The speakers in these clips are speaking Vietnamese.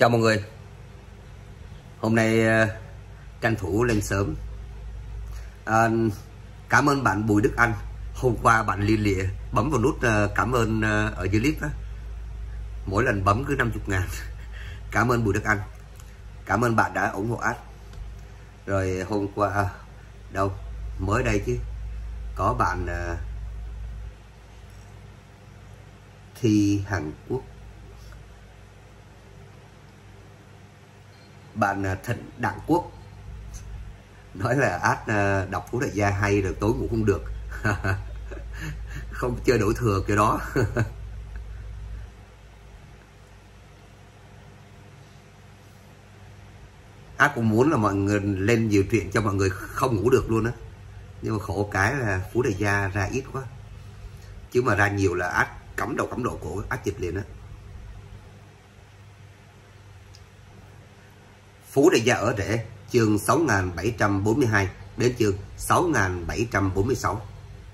Chào mọi người. Hôm nay tranh thủ lên sớm. Cảm ơn bạn Bùi Đức Anh. Hôm qua bạn liên lịa bấm vào nút cảm ơn ở dưới clip đó. Mỗi lần bấm cứ 50.000. Cảm ơn Bùi Đức Anh. Cảm ơn bạn đã ủng hộ ad. Rồi hôm qua đâu mới đây chứ, có bạn Thi Hàn Quốc, bạn Thịnh Đặng Quốc nói là ad đọc Phú Đại Gia hay rồi tối ngủ không được. Không chơi đổi thừa kiểu đó. Ad cũng muốn là mọi người lên nhiều chuyện cho mọi người không ngủ được luôn á, nhưng mà khổ cái là Phú Đại Gia ra ít quá, chứ mà ra nhiều là Ad cắm đầu cắm độ cổ Ad chụp liền á. Phú Đại Gia ở rễ chương 6742 đến chương 6746.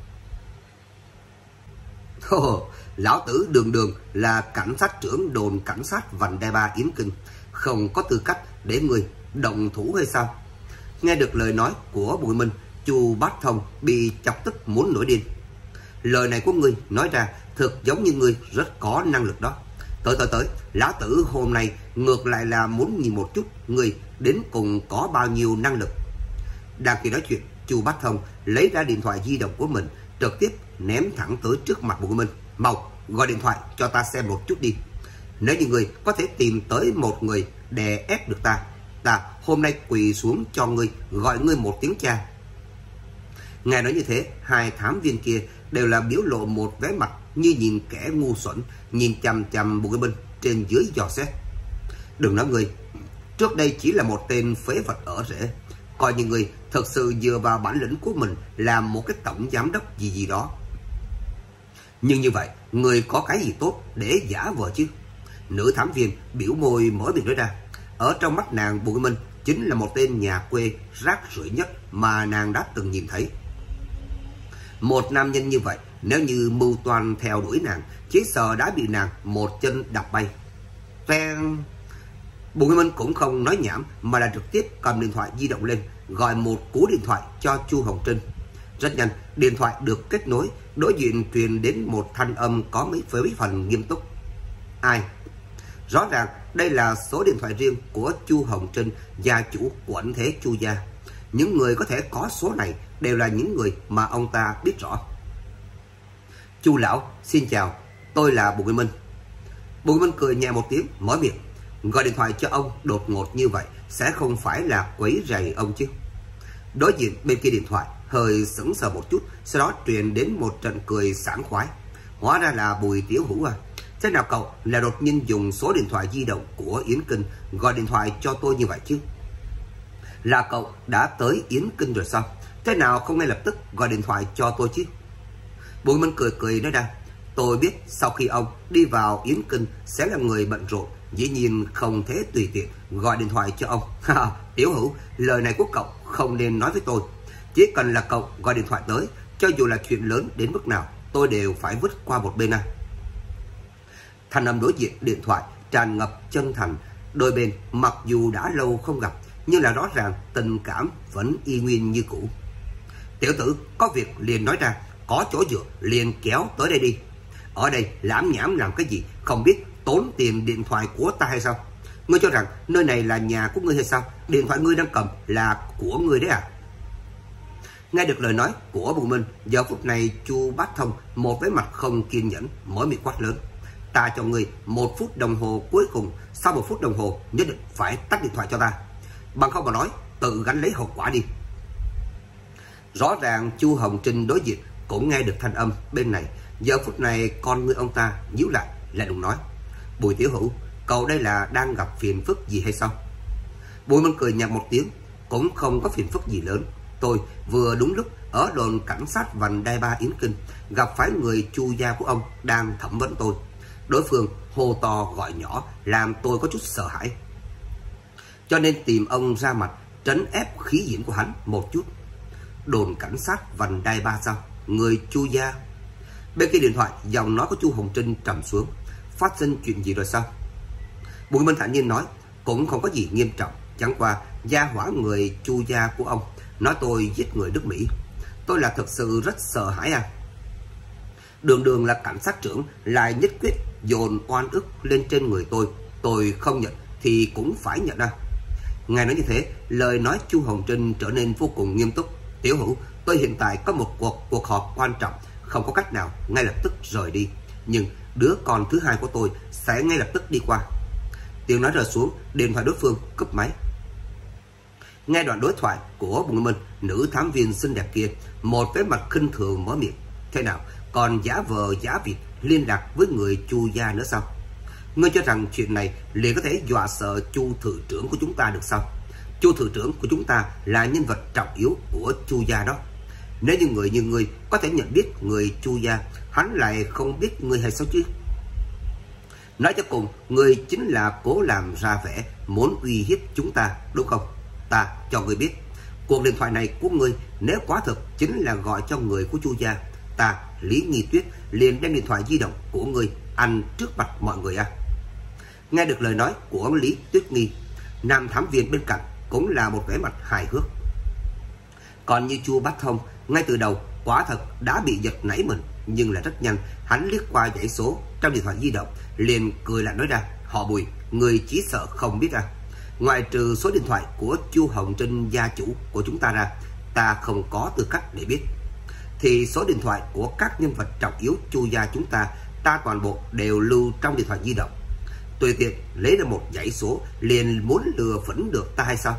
Lão tử đường đường là cảnh sát trưởng đồn cảnh sát vành đai 3 Yến Kinh, không có tư cách để người động thủ hay sao? Nghe được lời nói của Bùi Minh, Chu Bát Thông bị chọc tức muốn nổi điên. Lời này của ngươi nói ra thực giống như ngươi rất có năng lực đó. Tới, lão tử hôm nay ngược lại là muốn nhìn một chút ngươi đến cùng có bao nhiêu năng lực. Đang khi nói chuyện, Chu Bát Thông lấy ra điện thoại di động của mình, trực tiếp ném thẳng tới trước mặt Bùi Minh. Mau gọi điện thoại cho ta xem một chút đi. Nếu như ngươi có thể tìm tới một người đè ép được ta hôm nay quỳ xuống cho ngươi gọi ngươi một tiếng cha. Nghe nói như thế, hai thám viên kia đều là biểu lộ một vẻ mặt như nhìn kẻ ngu xuẩn, nhìn chằm chằm Bùi Minh trên dưới dò xét. Đừng nói ngươi, trước đây chỉ là một tên phế vật ở rễ, coi như ngươi thật sự dựa vào bản lĩnh của mình làm một cái tổng giám đốc gì đó. Nhưng như vậy, ngươi có cái gì tốt để giả vờ chứ? Nữ thám viên biểu môi mở miệng nói ra. Ở trong mắt nàng, Bùi Minh chính là một tên nhà quê rác rưởi nhất mà nàng đã từng nhìn thấy. Một nam nhân như vậy, nếu như mưu toan theo đuổi nàng, chỉ sợ đã bị nàng một chân đạp bay. Bùi Minh cũng không nói nhảm mà là trực tiếp cầm điện thoại di động lên, gọi một cú điện thoại cho Chu Hồng Trinh. Rất nhanh, điện thoại được kết nối, đối diện truyền đến một thanh âm có mấy phần nghiêm túc. Ai? Rõ ràng đây là số điện thoại riêng của Chu Hồng Trinh, gia chủ quận thế Chu gia. Những người có thể có số này đều là những người mà ông ta biết rõ. Chu lão, xin chào, tôi là Bùi Minh. Bùi Minh cười nhẹ một tiếng, mở miệng. Gọi điện thoại cho ông đột ngột như vậy sẽ không phải là quấy rầy ông chứ? Đối diện bên kia điện thoại hơi sững sờ một chút, sau đó truyền đến một trận cười sảng khoái. Hóa ra là Bùi Tiểu Hữu à? Thế nào cậu là đột nhiên dùng số điện thoại di động của Yến Kinh gọi điện thoại cho tôi như vậy chứ? Là cậu đã tới Yến Kinh rồi sao? Thế nào không ngay lập tức gọi điện thoại cho tôi chứ? Bùi Minh cười nói ra. Tôi biết sau khi ông đi vào Yến Kinh sẽ là người bận rộn, dĩ nhiên không thể tùy tiện gọi điện thoại cho ông. Tiểu Hữu, lời này của cậu không nên nói với tôi. Chỉ cần là cậu gọi điện thoại tới, cho dù là chuyện lớn đến mức nào, tôi đều phải vứt qua một bên. Thanh âm đối diện điện thoại tràn ngập chân thành. Đôi bên mặc dù đã lâu không gặp, nhưng là rõ ràng tình cảm vẫn y nguyên như cũ. Tiểu tử, có việc liền nói ra, có chỗ dựa liền kéo tới đây đi. Ở đây lãm nhảm làm cái gì, không biết tốn tiền điện thoại của ta hay sao? Ngươi cho rằng nơi này là nhà của ngươi hay sao? Điện thoại ngươi đang cầm là của ngươi đấy à? Nghe được lời nói của Bùi Minh, giờ phút này Chu Bát Thông một vẻ mặt không kiên nhẫn, mở miệng quát lớn. Ta cho ngươi 1 phút đồng hồ cuối cùng, sau 1 phút đồng hồ nhất định phải tắt điện thoại cho ta, bằng không mà nói tự gánh lấy hậu quả đi. Rõ ràng Chu Hồng Trinh đối diện cũng nghe được thanh âm bên này. Giờ phút này con ngươi ông ta nhíu lại, lạnh lùng nói. Bùi Tiểu Hữu, cậu đây là đang gặp phiền phức gì hay sao? Bùi Minh cười nhạt một tiếng. Cũng không có phiền phức gì lớn. Tôi vừa đúng lúc ở đồn cảnh sát vành đai 3 Yến Kinh gặp phải người Chu gia của ông đang thẩm vấn tôi. Đối phương hô to gọi nhỏ làm tôi có chút sợ hãi, cho nên tìm ông ra mặt trấn ép khí diễn của hắn một chút. Đồn cảnh sát vành đai 3 sao? Người Chu gia? Bên kia điện thoại, giọng nói của Chu Hồng Trinh trầm xuống. Phát sinh chuyện gì rồi sao? Bùi Minh thản nhiên nói, cũng không có gì nghiêm trọng, chẳng qua gia hỏa người Chu gia của ông nói tôi giết người nước Mỹ. Tôi là thực sự rất sợ hãi à. Đường đường là cảnh sát trưởng lại nhất quyết dồn oan ức lên trên người tôi không nhận thì cũng phải nhận à. Ngài nói như thế, lời nói Chu Hồng Trinh trở nên vô cùng nghiêm túc. Tiểu Hữu, tôi hiện tại có một cuộc họp quan trọng, không có cách nào ngay lập tức rời đi, nhưng đứa con thứ hai của tôi sẽ ngay lập tức đi qua. Tiếng nói rơi xuống, điện thoại đối phương cúp máy. Nghe đoạn đối thoại của Bùi Minh, nữ thám viên xinh đẹp kia một vẻ mặt khinh thường mở miệng, thế nào còn giả vờ giả vịt liên lạc với người Chu gia nữa sao? Ngươi cho rằng chuyện này liền có thể dọa sợ Chu thự trưởng của chúng ta được sao? Chu thự trưởng của chúng ta là nhân vật trọng yếu của Chu gia đó. Nếu như người như ngươi có thể nhận biết người Chu gia, hắn lại không biết ngươi hay sao chứ? Nói cho cùng, ngươi chính là cố làm ra vẻ muốn uy hiếp chúng ta, đúng không? Ta cho ngươi biết, cuộc điện thoại này của ngươi nếu quá thực chính là gọi cho người của Chu gia, ta Lý Nghi Tuyết liền đem điện thoại di động của ngươi ăn trước mặt mọi người à. Nghe được lời nói của Lý Tuyết Nghi, nam thám viên bên cạnh cũng là một vẻ mặt hài hước. Còn như Chu Bát Thông, ngay từ đầu quả thật đã bị giật nảy mình, nhưng là rất nhanh hắn liếc qua dãy số trong điện thoại di động, liền cười lại nói ra, họ Bùi, người chỉ sợ không biết à. Ngoài trừ số điện thoại của Chu Hồng Trinh gia chủ của chúng ta ra, ta không có tư cách để biết. Thì số điện thoại của các nhân vật trọng yếu Chu gia chúng ta, ta toàn bộ đều lưu trong điện thoại di động. Tùy tiện lấy ra một dãy số liền muốn lừa phỉnh được ta hay sao?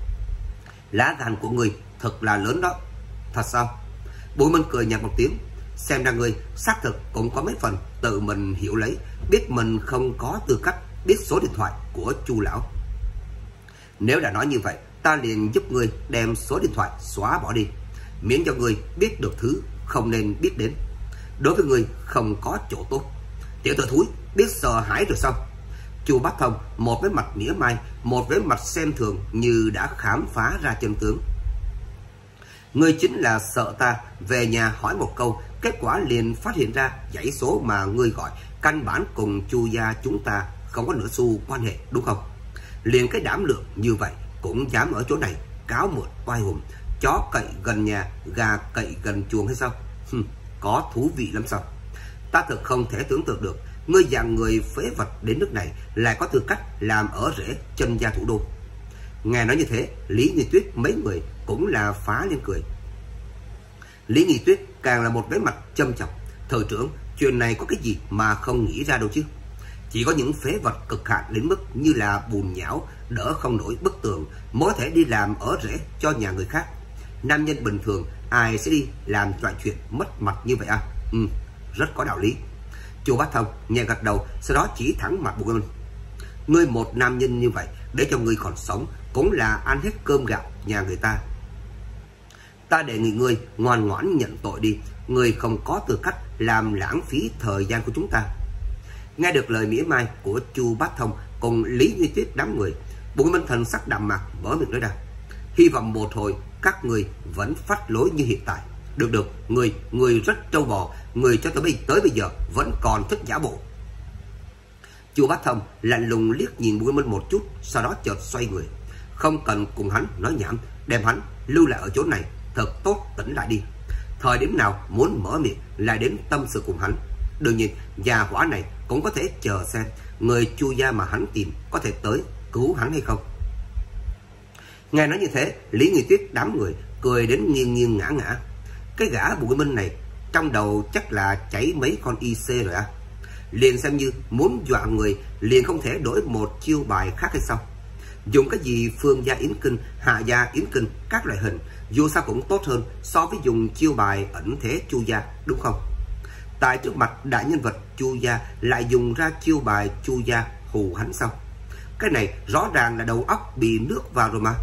Lá gan của người thật là lớn đó. Thật sao? Bùi Minh cười nhạt một tiếng, xem ra người xác thực cũng có mấy phần tự mình hiểu lấy, biết mình không có tư cách biết số điện thoại của Chu lão. Nếu đã nói như vậy, ta liền giúp ngươi đem số điện thoại xóa bỏ đi, miễn cho ngươi biết được thứ không nên biết đến. Đối với ngươi không có chỗ tốt. Tiểu tử thúi, biết sợ hãi rồi sao? Chu Bát Thông một với mặt mỉa mai, một với mặt xem thường như đã khám phá ra chân tướng. Ngươi chính là sợ ta về nhà hỏi một câu, kết quả liền phát hiện ra dãy số mà ngươi gọi căn bản cùng Chu gia chúng ta không có nửa xu quan hệ, đúng không? Liền cái đảm lượng như vậy cũng dám ở chỗ này cáo mượn oai hùng, chó cậy gần nhà, gà cậy gần chuồng hay sao? Có thú vị lắm sao? Ta thật không thể tưởng tượng được ngươi dạng người phế vật đến nước này lại có tư cách làm ở rễ chân gia thủ đô. Nghe nói như thế, Lý Nghi Tuyết mấy người cũng là phá lên cười. Lý Nghi Tuyết càng là một vẻ mặt châm chọc, thợ trưởng, chuyện này có cái gì mà không nghĩ ra đâu chứ? Chỉ có những phế vật cực hạn đến mức như là bùn nhão đỡ không nổi bức tường mới có thể đi làm ở rễ cho nhà người khác. Nam nhân bình thường ai sẽ đi làm loại chuyện mất mặt như vậy à? Rất có đạo lý. Chu Bát Thông nhẹ gật đầu, sau đó chỉ thẳng mặt Bùi Minh. Ngươi một nam nhân như vậy, để cho ngươi còn sống cũng là ăn hết cơm gạo nhà người ta. Ta đề nghị ngươi ngoan ngoãn nhận tội đi, ngươi không có tư cách làm lãng phí thời gian của chúng ta. Nghe được lời mỉa mai của Chu Bát Thông cùng Lý Nghi Tuyết đám người, Bùi Minh thần sắc đạm mạc mở miệng nói ra, hy vọng một hồi các ngươi vẫn phát lối như hiện tại. Được, người rất trâu bò, người cho tới bây giờ vẫn còn thích giả bộ. Chu Bát Thông lạnh lùng liếc nhìn Bùi Minh một chút, sau đó chợt xoay người, không cần cùng hắn nói nhảm, đem hắn lưu lại ở chỗ này thật tốt, tỉnh lại đi. Thời điểm nào muốn mở miệng lại đến tâm sự cùng hắn. Đương nhiên già hỏa này cũng có thể chờ xem người Chu gia mà hắn tìm có thể tới cứu hắn hay không. Nghe nói như thế, Lý Nghi Tuyết đám người cười đến nghiêng ngã. Cái gã Bùi Minh này trong đầu chắc là chảy mấy con IC rồi à? Liền xem như muốn dọa người liền không thể đổi một chiêu bài khác hay sao? Dùng cái gì Phương gia yến kinh, Hạ gia yến kinh, các loại hình dù sao cũng tốt hơn so với dùng chiêu bài ẩn thế Chu gia, đúng không? Tại trước mặt đại nhân vật Chu gia lại dùng ra chiêu bài Chu gia hù hắn sao? Cái này rõ ràng là đầu óc bị nước vào rồi mà.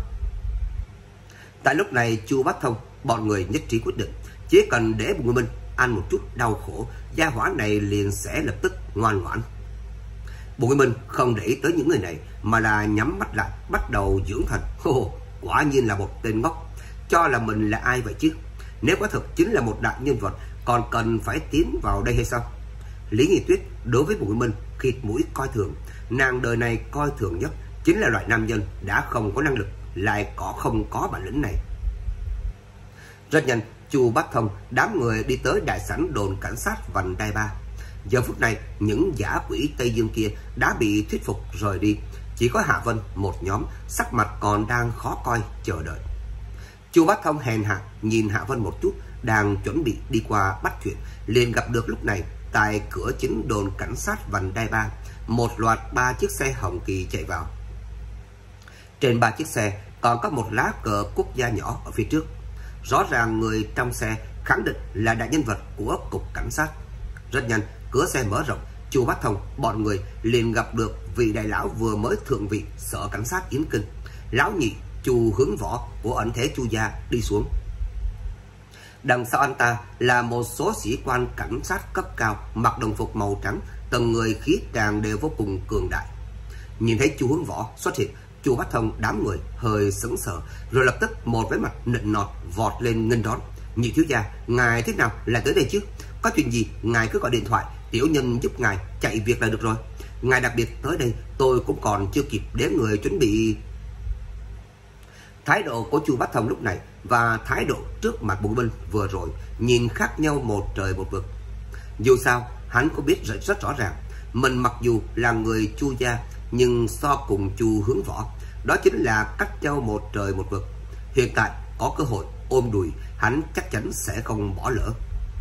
Tại lúc này Chu Bát Thông bọn người nhất trí quyết định, chỉ cần để Bùi Minh ăn một chút đau khổ, gia hỏa này liền sẽ lập tức ngoan ngoãn. Bùi Minh không để ý tới những người này mà là nhắm mắt lại bắt đầu dưỡng thần. Quả nhiên là một tên ngốc, cho là mình là ai vậy chứ? Nếu quả thực chính là một đại nhân vật còn cần phải tiến vào đây hay sao? Lý Nghi Tuyết đối với Bùi Minh khịt mũi coi thường, nàng đời này coi thường nhất chính là loại nam nhân đã không có năng lực lại không có bản lĩnh này. Rất nhanh, Chu Bát Thông đám người đi tới đại sảnh đồn cảnh sát vành đai 3. Giờ phút này, những dã quỷ Tây Dương kia đã bị thuyết phục rời đi. Chỉ có Hạ Vân một nhóm sắc mặt còn đang khó coi chờ đợi. Chu Bát Thông hèn hạ nhìn Hạ Vân một chút, đang chuẩn bị đi qua bắt chuyện, liền gặp được lúc này tại cửa chính đồn cảnh sát vành đai 3, một loạt 3 chiếc xe hồng kỳ chạy vào. Trên 3 chiếc xe còn có một lá cờ quốc gia nhỏ ở phía trước. Rõ ràng người trong xe khẳng định là đại nhân vật của cục cảnh sát. Rất nhanh, cửa xe mở rộng, Chu Bát Thông bọn người liền gặp được vị đại lão vừa mới thượng vị sở cảnh sát Yến Kinh, lão nhị Chu Hướng Võ của ẩn thế Chu gia đi xuống. Đằng sau anh ta là một số sĩ quan cảnh sát cấp cao mặc đồng phục màu trắng, từng người khí tràng đều vô cùng cường đại. Nhìn thấy Chu Hướng Võ xuất hiện, Chu Bát Thông đám người hơi sững sờ, rồi lập tức một vẻ mặt nịnh nọt vọt lên nghênh đón. Nhị thiếu gia, ngài thế nào lại tới đây chứ? Có chuyện gì ngài cứ gọi điện thoại, tiểu nhân giúp ngài chạy việc là được rồi. Ngài đặc biệt tới đây, tôi cũng còn chưa kịp để người chuẩn bị. Thái độ của Chu Bát Thông lúc này và thái độ trước mặt Bùi Minh vừa rồi nhìn khác nhau một trời một vực. Dù sao, hắn cũng biết rất rõ ràng, mình mặc dù là người Chu gia, nhưng so cùng Chu Hướng Võ, đó chính là cách nhau một trời một vực. Hiện tại có cơ hội ôm đùi, hắn chắc chắn sẽ không bỏ lỡ.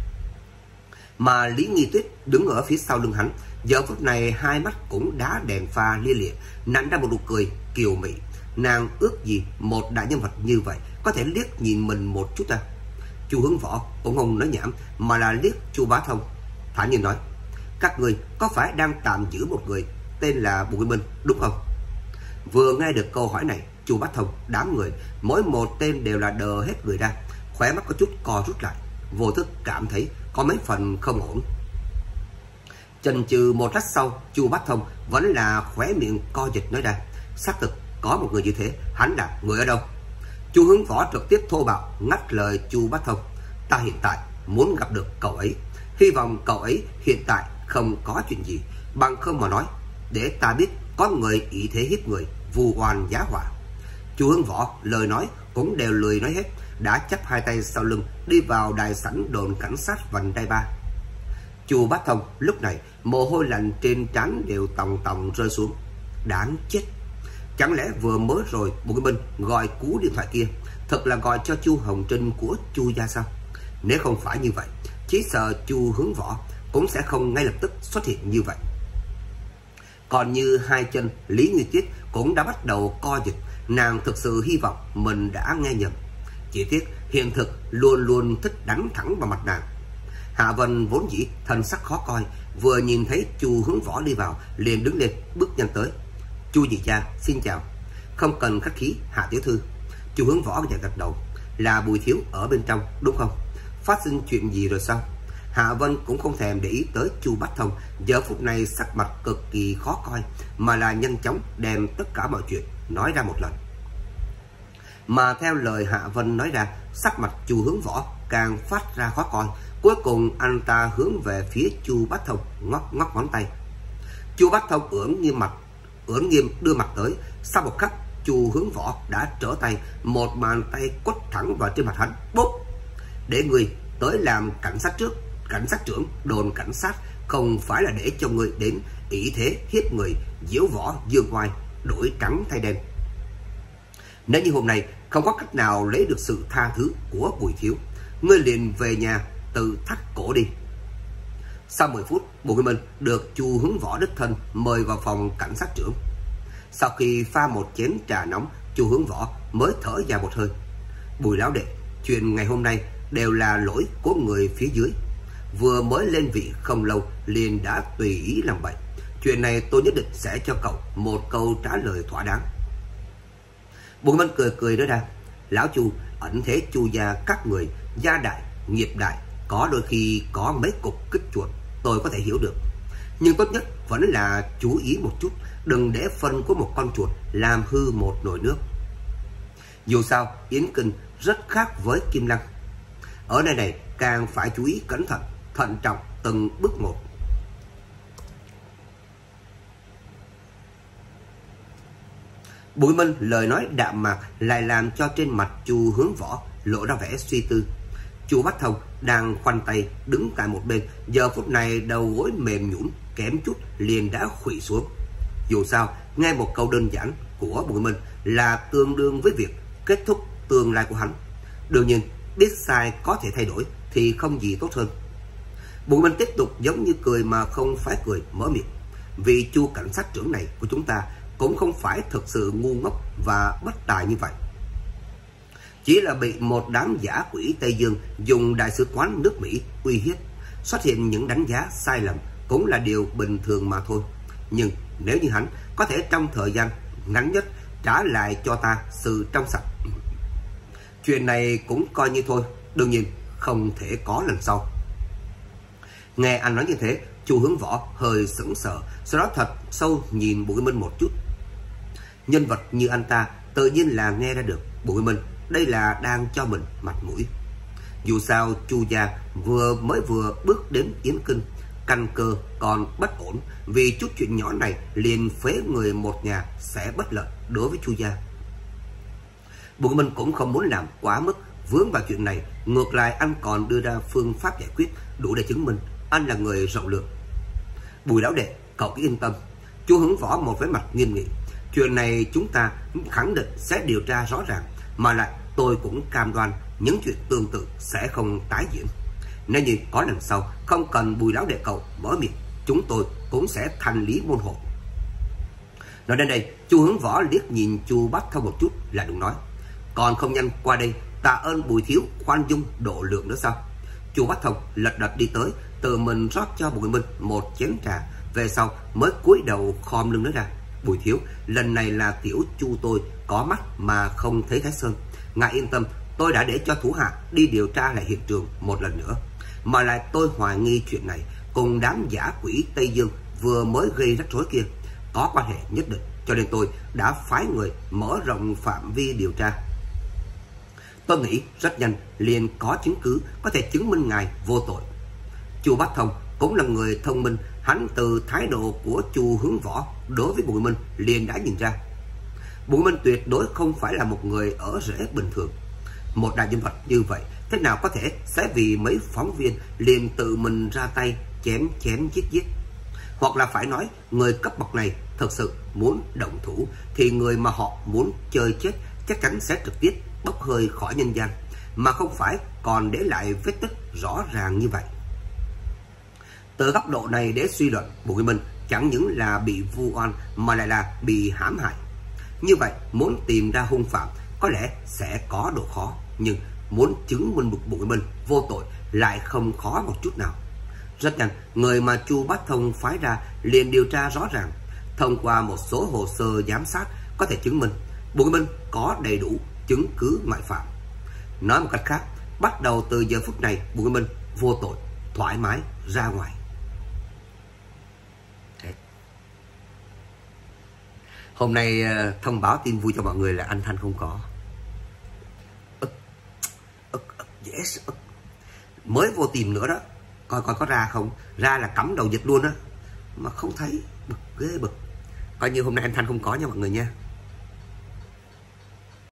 Mà Lý Nghi Tuyết đứng ở phía sau lưng hắn, giờ phút này hai mắt cũng đá đèn pha lia lịa, nặn ra một nụ cười kiều mị. Nàng ước gì một đại nhân vật như vậy có thể liếc nhìn mình một chút à? Chu Hướng Võ cũng không nói nhảm mà là liếc Chu Bá Thông, thản nhiên nói: các người có phải đang tạm giữ một người tên là Bùi Minh đúng không? Vừa nghe được câu hỏi này, Chu Bá Thông đám người mỗi một tên đều là đờ hết người ra, khóe mắt có chút co rút lại, vô thức cảm thấy có mấy phần không ổn. Chần chừ một lát sau, Chu Bá Thông vẫn là khóe miệng co giật nói ra: xác thực có một người như thế, hắn là người ở đâu? Chu Hướng Võ trực tiếp thô bạo ngắt lời Chu Bá Thông: ta hiện tại muốn gặp được cậu ấy, hy vọng cậu ấy hiện tại không có chuyện gì, bằng không mà nói để ta biết có người ý thế hiếp người, vu oan giá họa. Chu Hướng Võ lời nói cũng đều lười nói hết, đã chắp hai tay sau lưng đi vào đại sảnh đồn cảnh sát vành đai 3. Chu Bá Thông lúc này mồ hôi lạnh trên trán đều tòng tòng rơi xuống. Đáng chết, chẳng lẽ vừa mới rồi Bùi Minh gọi cú điện thoại kia thật là gọi cho Chu Hồng Trinh của Chu gia sao? Nếu không phải như vậy, chỉ sợ Chu Hướng Võ cũng sẽ không ngay lập tức xuất hiện như vậy. Còn như hai chân Lý Nghi Tuyết cũng đã bắt đầu co giật, nàng thực sự hy vọng mình đã nghe nhầm. Chỉ tiếc hiện thực luôn luôn thích đánh thẳng vào mặt nàng. Hạ Vân vốn dĩ thân sắc khó coi, vừa nhìn thấy Chu Hướng Võ đi vào liền đứng lên bước nhanh tới. Chu nhị gia xin chào. Không cần khách khí Hạ tiểu thư. Chu Hướng Võ gật đầu. Là Bùi thiếu ở bên trong đúng không? Phát sinh chuyện gì rồi sao? Hạ Vân cũng không thèm để ý tới Chu Bát Thông giờ phút này sắc mặt cực kỳ khó coi, mà là nhanh chóng đem tất cả mọi chuyện nói ra một lần. Mà theo lời Hạ Vân nói ra, sắc mặt Chu Hướng Võ càng phát ra khó coi. Cuối cùng anh ta hướng về phía Chu Bát Thông ngoắc ngoắc ngón tay. Chu Bát Thông ưỡn nghiêm đưa mặt tới. Sau một khắc, Chu Hướng Võ đã trở tay, một bàn tay quất thẳng vào trên mặt hắn. Bốp! Để người tới làm cảnh sát trưởng đồn cảnh sát, không phải là để cho người đến ý thế hiếp người, diễu võ dương oai, đổi trắng thay đen. Nếu như hôm nay không có cách nào lấy được sự tha thứ của Bùi thiếu, ngươi liền về nhà tự thắt cổ đi. Sau 10 phút, Bùi Minh được Chu Hướng Võ đích thân mời vào phòng cảnh sát trưởng. Sau khi pha một chén trà nóng, Chu Hướng Võ mới thở dài một hơi. Bùi lão đệ, chuyện ngày hôm nay đều là lỗi của người phía dưới. Vừa mới lên vị không lâu liền đã tùy ý làm bậy. Chuyện này tôi nhất định sẽ cho cậu một câu trả lời thỏa đáng. Bùi Minh cười cười nói ra: lão Chu, ẩn thế Chu gia các người gia đại nghiệp đại, có đôi khi có mấy cục kích chuột tôi có thể hiểu được, nhưng tốt nhất vẫn là chú ý một chút, đừng để phân của một con chuột làm hư một nồi nước. Dù sao Yến Kinh rất khác với Kim Lăng, ở nơi này càng phải chú ý cẩn thận, thận trọng từng bước một. Bùi Minh lời nói đạm mạc lại làm cho trên mặt Chu Hướng Võ lộ ra vẻ suy tư. Chu Bách Thông đang khoanh tay đứng tại một bên, giờ phút này đầu gối mềm nhũn, kém chút liền đã khuỵu xuống. Dù sao, nghe một câu đơn giản của Bùi Minh là tương đương với việc kết thúc tương lai của hắn. Đương nhiên, biết sai có thể thay đổi thì không gì tốt hơn. Bùi Minh tiếp tục giống như cười mà không phải cười, mở miệng. Vì Chu cảnh sát trưởng này của chúng ta cũng không phải thực sự ngu ngốc và bất tài như vậy. Chỉ là bị một đám giả quỷ Tây Dương dùng đại sứ quán nước Mỹ uy hiếp, xuất hiện những đánh giá sai lầm cũng là điều bình thường mà thôi. Nhưng nếu như hắn có thể trong thời gian ngắn nhất trả lại cho ta sự trong sạch, chuyện này cũng coi như thôi. Đương nhiên không thể có lần sau. Nghe anh nói như thế, Chu Hướng Võ hơi sững sờ, sau đó thật sâu nhìn Bùi Minh một chút. Nhân vật như anh ta tự nhiên là nghe ra được Bùi Minh đây là đang cho mình mặt mũi. Dù sao Chu gia vừa bước đến Yến Kinh, căn cơ còn bất ổn, vì chút chuyện nhỏ này liền phế người một nhà sẽ bất lợi đối với Chu gia. Bùi Minh cũng không muốn làm quá mức vướng vào chuyện này, ngược lại anh còn đưa ra phương pháp giải quyết đủ để chứng minh anh là người rộng lượng. Bùi lão đệ, cậu cứ yên tâm. Chu Hướng Võ một vẻ mặt nghiêm nghị. Chuyện này chúng ta khẳng định sẽ điều tra rõ ràng, mà lại tôi cũng cam đoan những chuyện tương tự sẽ không tái diễn. Nếu như có lần sau không cần Bùi lão đệ cậu mở miệng, chúng tôi cũng sẽ thanh lý môn hộ. Nói đến đây, Chu Hướng Võ liếc nhìn Chu Bách Thông một chút, lại đừng nói: còn không nhanh qua đây tạ ơn Bùi thiếu khoan dung độ lượng nữa sao? Chu Bách Thông lật đật đi tới, tự mình rót cho Bùi Minh một chén trà, về sau mới cúi đầu khom lưng nói ra: Bùi thiếu, lần này là tiểu Chu tôi có mắt mà không thấy Thái Sơn. Ngài yên tâm, tôi đã để cho thủ hạ đi điều tra lại hiện trường một lần nữa. Mà lại tôi hoài nghi chuyện này cùng đám giả quỷ Tây Dương vừa mới gây rắc rối kia có quan hệ nhất định, cho nên tôi đã phái người mở rộng phạm vi điều tra. Tôi nghĩ rất nhanh liền có chứng cứ có thể chứng minh ngài vô tội. Chu Bách Thông cũng là người thông minh, hắn từ thái độ của Chu Hướng Võ đối với Bùi Minh liền đã nhìn ra Bùi Minh tuyệt đối không phải là một người ở rễ bình thường. Một đại nhân vật như vậy thế nào có thể sẽ vì mấy phóng viên liền tự mình ra tay chém giết. Hoặc là phải nói người cấp bậc này thật sự muốn động thủ thì người mà họ muốn chơi chết chắc chắn sẽ trực tiếp bốc hơi khỏi nhân gian, mà không phải còn để lại vết tích rõ ràng như vậy. Từ góc độ này để suy luận, Bùi Minh chẳng những là bị vu oan mà lại là bị hãm hại. Như vậy muốn tìm ra hung phạm có lẽ sẽ có độ khó, nhưng muốn chứng minh Bùi Minh vô tội lại không khó một chút nào. Rất nhanh, người mà Chu Bách Thông phái ra liền điều tra rõ ràng. Thông qua một số hồ sơ giám sát có thể chứng minh Bùi Minh có đầy đủ chứng cứ ngoại phạm. Nói một cách khác, bắt đầu từ giờ phút này Bùi Minh vô tội, thoải mái ra ngoài. Hôm nay thông báo tin vui cho mọi người là anh Thanh không có. Yes. Mới vô tìm nữa đó, coi có ra không. Ra là cắm đầu dịch luôn á, mà không thấy, bực ghê bực. Coi như hôm nay anh Thanh không có nha mọi người nha.